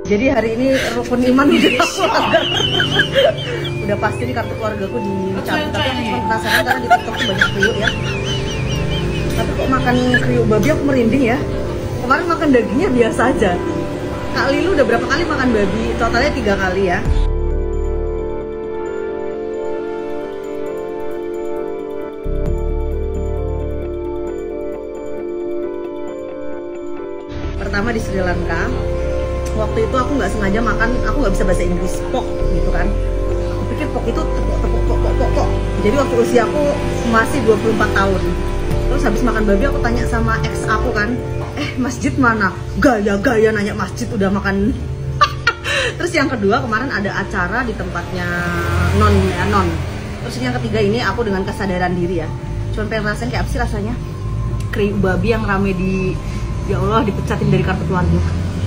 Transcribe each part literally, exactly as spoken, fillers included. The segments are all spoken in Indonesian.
Jadi hari ini rukun iman udah keluar. Udah pasti nih kartu keluargaku dicabut. Tapi aku cuma penasaran karena di TikTok tuh banyak kriuk ya. Tapi kok makan kriuk babi aku merinding ya. Kemarin makan dagingnya biasa aja. Kak Lilu udah berapa kali makan babi? Totalnya tiga kali ya. Pertama di Sri Lanka. Waktu itu aku nggak sengaja makan, aku nggak bisa bahasa Inggris, pok gitu kan. Aku pikir pok itu tepuk tepuk pok pok pok pok. Jadi waktu usia aku masih dua puluh empat tahun. Terus habis makan babi aku tanya sama ex aku kan, eh masjid mana? Gaya-gaya nanya masjid udah makan. Terus yang kedua kemarin ada acara di tempatnya non ya non. Terus yang ketiga ini aku dengan kesadaran diri ya. Cuman pengen rasain kayak apa sih rasanya kriuk babi yang rame di, ya Allah, dipecatin dari kartu keluarga.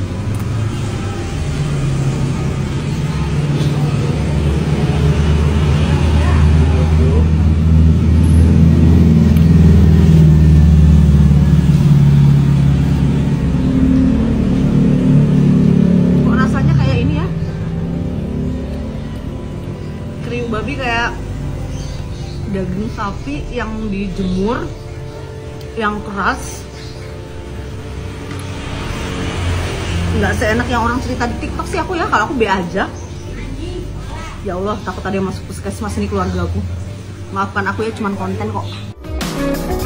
Kriuk babi kayak daging sapi yang dijemur, yang keras, nggak seenak yang orang cerita di TikTok sih aku ya. Kalau aku be aja. Ya Allah, takut ada yang masuk puskesmas ini keluarga aku. Maafkan aku ya, cuman konten kok.